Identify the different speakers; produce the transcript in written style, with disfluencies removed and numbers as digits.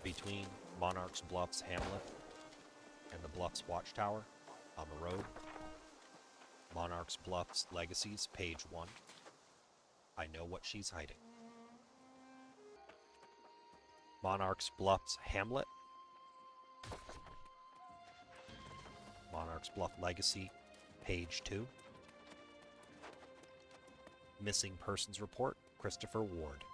Speaker 1: between Monarch's Bluffs Hamlet and the Bluffs Watchtower on the road. Monarch's Bluffs Legacies, page 1. I know what she's hiding. Monarch's Bluffs Hamlet. Monarch's Bluff Legacy, page 2. Missing persons report, Christopher Ward.